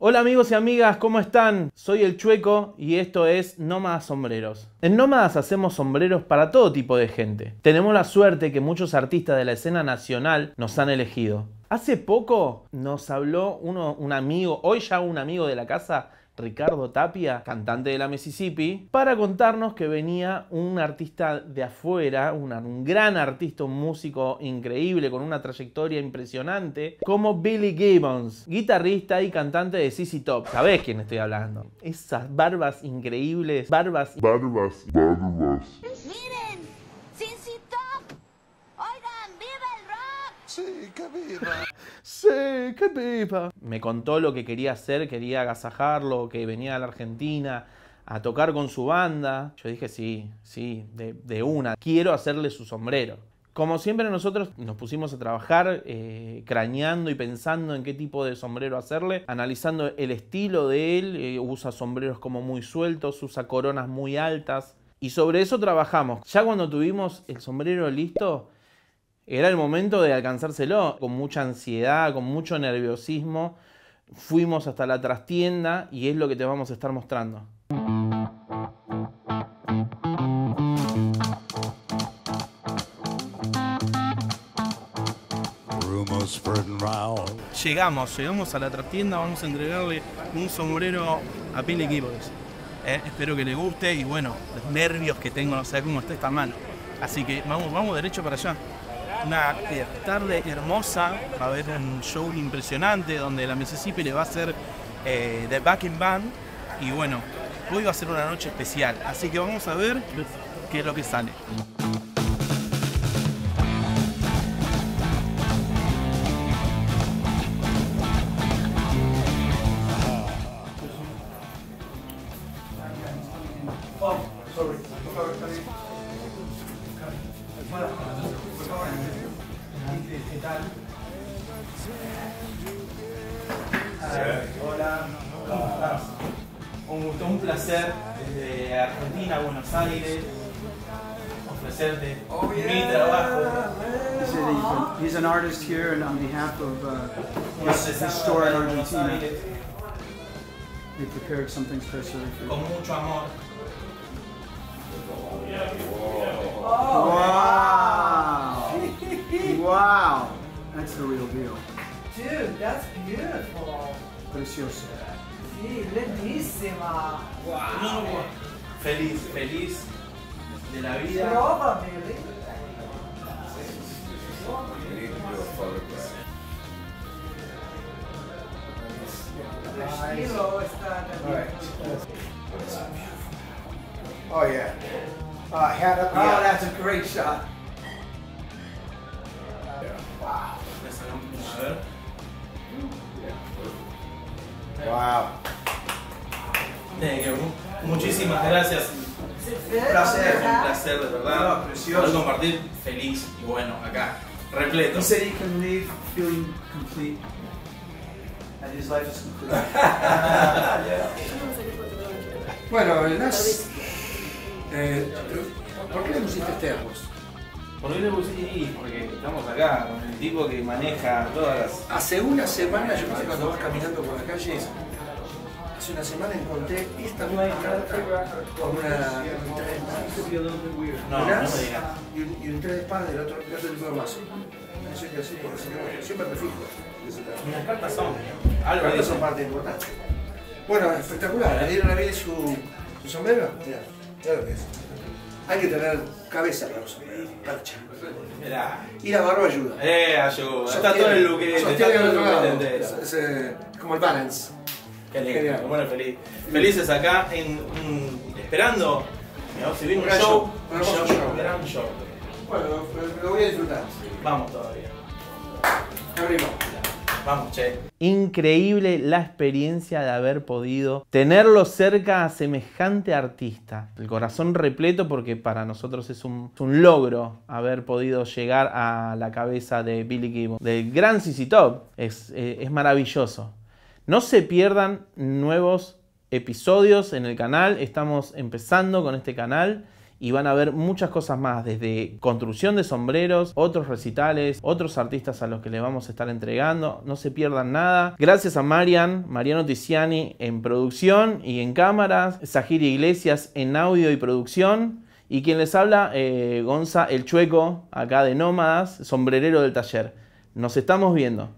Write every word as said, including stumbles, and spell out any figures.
Hola amigos y amigas, ¿cómo están? Soy el Chueco y esto es Nómadas Sombreros. En Nómadas hacemos sombreros para todo tipo de gente. Tenemos la suerte que muchos artistas de la escena nacional nos han elegido. Hace poco nos habló uno, un amigo, hoy ya un amigo de la casa, Ricardo Tapia, cantante de la Mississippi, para contarnos que venía un artista de afuera, una, un gran artista, un músico increíble con una trayectoria impresionante, como Billy Gibbons, guitarrista y cantante de Z Z Top. ¿Sabés quién estoy hablando? Esas barbas increíbles, barbas... Barbas, barbas. Miren, Z Z Top. Oigan, ¡viva el rock! Sí, que viva. Sí, qué pipa. Me contó lo que quería hacer, quería agasajarlo, que venía a la Argentina a tocar con su banda. Yo dije, sí, sí, de, de una. Quiero hacerle su sombrero. Como siempre nosotros nos pusimos a trabajar eh, craneando y pensando en qué tipo de sombrero hacerle, analizando el estilo de él. Eh, usa sombreros como muy sueltos, usa coronas muy altas. Y sobre eso trabajamos. Ya cuando tuvimos el sombrero listo, era el momento de alcanzárselo. Con mucha ansiedad, con mucho nerviosismo, fuimos hasta la trastienda y es lo que te vamos a estar mostrando. Llegamos, llegamos a la trastienda, vamos a entregarle un sombrero a Billy Gibbons. Eh, espero que le guste y bueno, los nervios que tengo, no sé cómo está esta mano. Así que vamos, vamos derecho para allá. Una tarde hermosa, va a haber un show impresionante donde la Mississippi le va a hacer eh, The Backing Band y bueno, hoy va a ser una noche especial, así que vamos a ver qué es lo que sale. ¿Qué tal? Hola, ¿cómo estás? Un gusto, un placer desde Argentina a Buenos Aires ofrecerte Oh, yeah. mi trabajo. He said he's, he's an artist here, and on behalf of uh, his, his store in Argentina, they prepared something special for you. Con mucho amor. Wow! Wow! That's the real deal. Dude, that's beautiful. Precioso. Sí, lindísima. Wow. Feliz, feliz de la vida. Prova, Billy. El estilo está también. Oh yeah. Uh, hand up. Oh, Yeah. that's a great shot. Wow. A ver. Wow. Thank you. Muchísimas gracias. Un placer, un placer de verdad. No, precioso. Poder compartir feliz y bueno, acá, repleto. He said he can leave feeling complete, and his life is complete. Bueno, Nas, eh, ¿por qué le pusiste termos? ¿Por qué le puse? Porque estamos acá con el tipo que maneja todas las... Hace una semana, yo pensé cuando vas caminando por la calle, hace una semana encontré esta misma carta con una un tres de espadas. No, no me digas. Y un, y un tres de espadas del otro, del otro tipo de mazo. No sé qué así, porque siempre me fijo. Y las cartas son... Las Algo cartas dicen. son parte importante. Bueno, espectacular. ¿Le dieron a Billy su, su sombrero? Mira, mira lo que es. Hay que tener cabeza para los sombreros, percha. Mirá. Y la barba ayuda. Eh, ayuda. Está todo el look, está sostiene todo el el otro lado. look entero. Es, es, eh, como el balance. Qué lindo, Genial. bueno, feliz. Felices acá, en, en- esperando. Mirá, si viene un Gran show, show, un un hermoso show, show. un gran show. Bueno, lo, lo voy a disfrutar. Vamos todavía. Abrimos. Vamos, che. Increíble la experiencia de haber podido tenerlo cerca a semejante artista. El corazón repleto porque para nosotros es un, es un logro haber podido llegar a la cabeza de Billy Gibbons, del gran Z Z Top. Es, eh, es maravilloso. No se pierdan nuevos episodios en el canal. Estamos empezando con este canal y van a ver muchas cosas más, desde construcción de sombreros, otros recitales, otros artistas a los que les vamos a estar entregando. No se pierdan nada. Gracias a Marian, Mariano Tiziani en producción y en cámaras, Zahiri Iglesias en audio y producción, y quien les habla, eh, Gonza el Chueco, acá de Nómadas, sombrerero del taller. Nos estamos viendo.